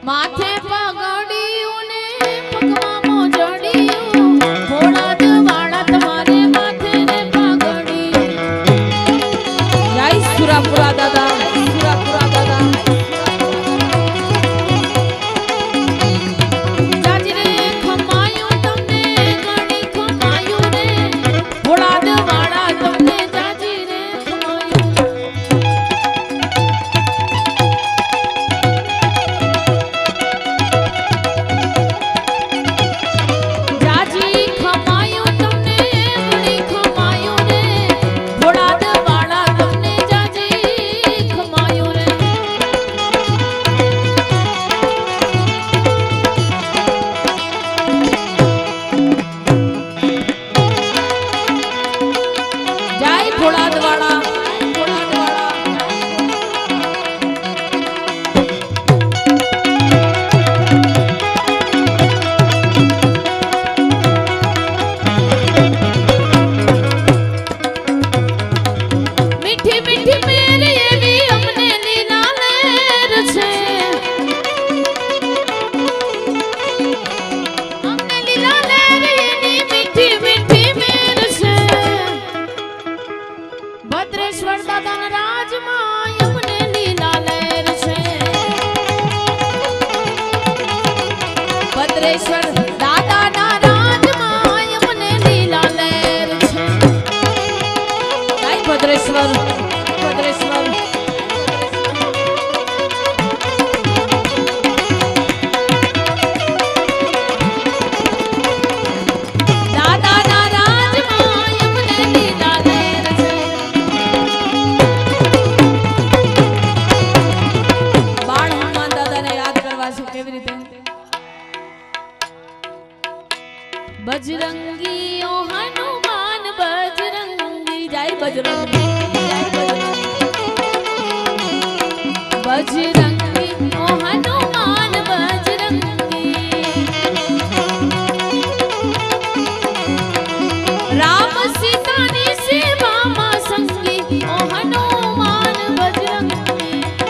माथे पगड़ियों ने पगवा मोजड़ियों भोला दवाड़ा तुम्हारे माथे ने पगड़ियों। जय सुरापुरा दादा, सुरापुरा दादा। जाजी रे खमायूं तुमने गणी खमायूं रे भोला दवाड़ा तुमने जाजी रे खमायूं। जाजी खमायूं तुमने गणी खमायूं रे भोला दवाड़ा तुमने जाजी खमायूं रे। जय भोला दवाड़ा, भोला दवाड़ा। मीठी मीठी मेरी ये भी हमने लीला लेर छे। हमने लीला लेर ये नी मीठी मीठी मेर छे। भद्रेश्वर दादा न राजमाय हमने लीला लेर छे। भद्रेश्वर दादा ना राजमाय हमने लीला लेर छे। जय भद्रेश्वर, भद्रेश्वर। दादा ना राजमाय हमने लीला लेर छे। बाळ हनुमान दादा ने याद करवा छे केवी रीते? बजरंगी ओ हनुमान बजरंगी, जय बजरंगी, जय बजरंगी। बजरंगी ओ हनुमान बजरंगी। राम सीता ने सेवा मा संगी ओ हनुमान बजरंगी।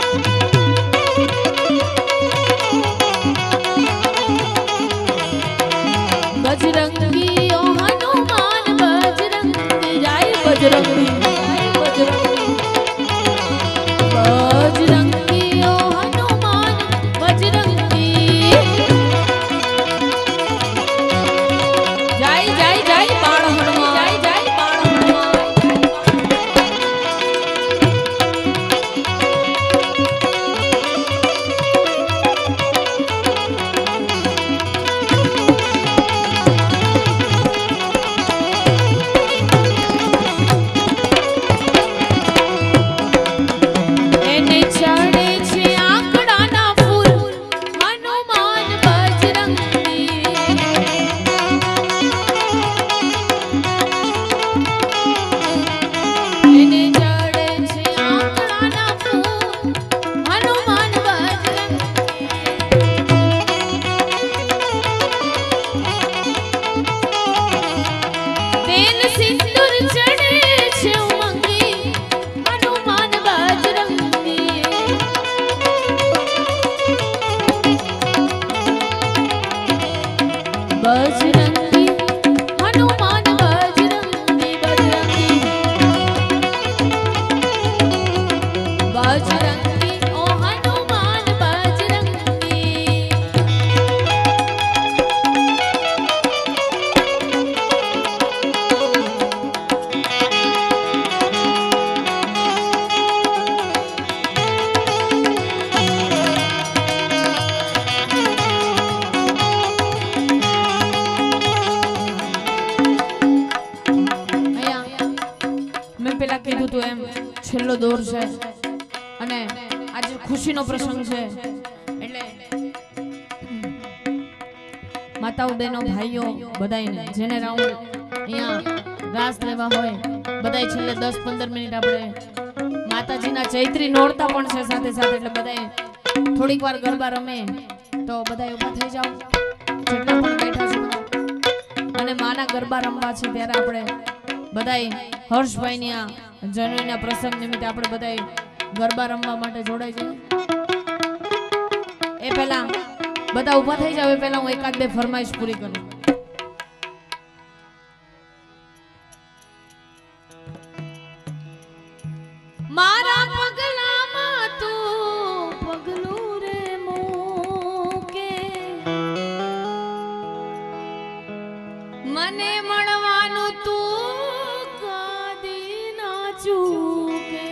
बजरंगी ओ हनुमान बजरंगी, जय बजरंगी, जय बजरंगी। बजरंगी ओ हनुमान बजरंगी। जय जय जय बाण हनुमान, जय जय बाण हनुमान। એને ચડે છે આંકડાના ફૂલ હનુમાન બજરંગી। એને ચડે છે આંકડાના ફૂલ હનુમાન બજરંગી। તેલ સિંદૂર ચડે છે ઉમંગી હનુમાન બજરંગી। बजरंगी हनुमान बजरंगी, बजरंगी। बजरंगी ओ हनुमान बजरंगी। મેં પેલા કીધું તું એમ છેલ્લો દોર છે અને આજે ખુશીનો પ્રસંગ છે એટલે માતાઓ બહેનો ભાઈઓ બધાયને જેને રાઉન્ડ અહીંયા રાસ લેવા હોય બધાય છેલ્લે 10-15 મિનિટ આપણે માતાજીના ચૈત્રી નોરતા પણ છે સાથે સાથે એટલે બધાય થોડીક વાર ગરબા રમે તો બધાય ઊભા થઈ જાવ જેટલા પણ બેઠા છે બધા અને માના ગરબા રમવા છે ત્યારે આપણે બધાય હર્ષભાઈની આ જન્મના પ્રસંગ નિમિત્તે આપણે બધાય ગરબા રમવા માટે જોડાઈ જઈએ। એ પહેલા બધા ઊભા થઈ જાવ એ પહેલા હું એકાદ બે ફરમાઈશ પૂરી કરું. મારા પગલામાં તું પગલું રે મૂકે, મને મળવાનું તું કદી ના ચૂકે.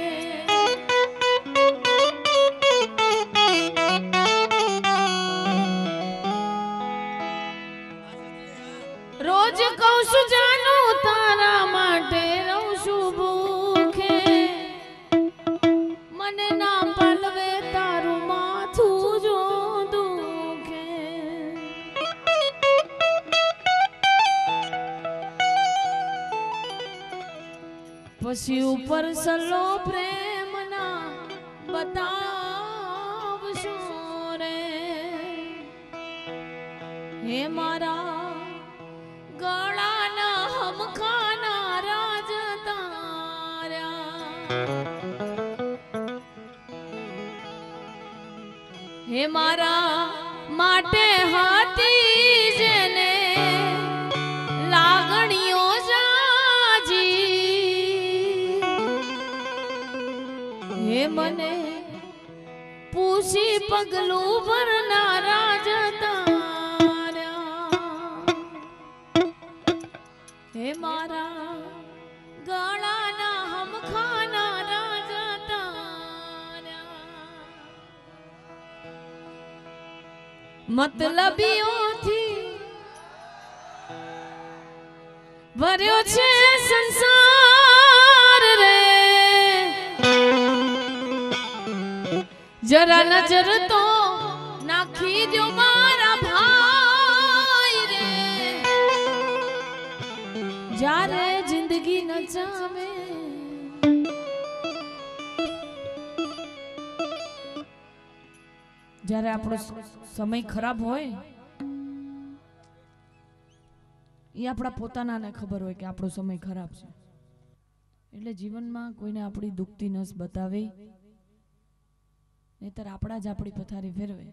રોજ કહું છું જાનું તારા માટે રહું છું ભૂખે, મને ના પાલવે તારું માથું જો દુખે. પછી ઉપર સલો પ્રેમના બતાવશો રે, હે મારા ગળાના હમખાના રાજ તાર્યા. હે મારા માટે હતી જેને લાગણીઓ જાજી, હે મને પૂછી પગલું ભરનારા જતા. હે મારા ગળાના હમખાના રાજા તારા, મતલબીઓથી ભર્યો છે સંસાર રે, જરા નજર તો નાખી દો મારા ભાઈ રે, જ્યારે જિંદગી નચાવે જ્યારે આપણો સમય ખરાબ હોય એ આપણા પોતાનાને ખબર હોય કે આપણો સમય ખરાબ છે, એટલે જીવનમાં કોઈને આપણી દુખતી નસ બતાવે નહીતર આપણા જ આપણી પથારી ફેરવે.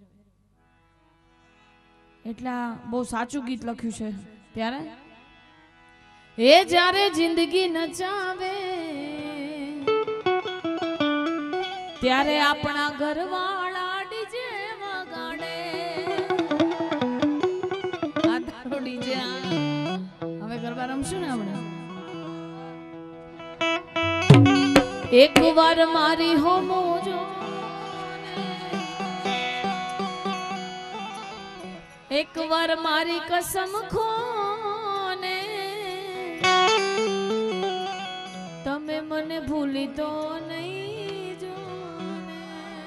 એટલે બહુ સાચું ગીત લખ્યું છે. ત્યારે એ જ્યારે જિંદગી નચાવે ત્યારે આપણા ઘરવાળા ડીજે વગાડે. આ તારો ડીજે, હવે ગરબા રમશું ને આપણે. એક વાર મારી હોમો જો, એક વાર મારી કસમ ખોને, તમે મને ભૂલી તો નહીં જો ને.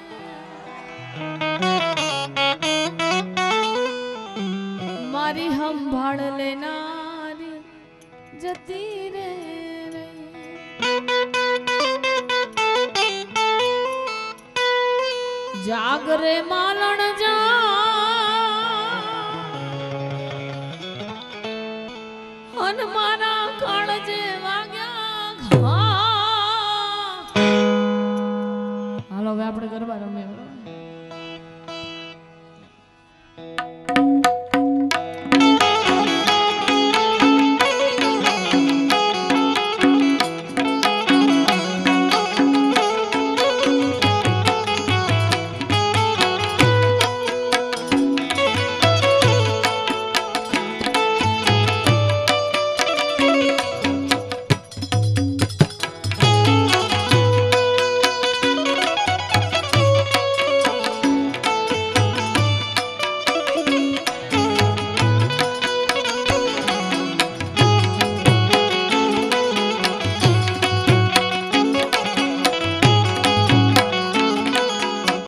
મારી સંભાળ લેનારી જતી રે. જાગરે માલણ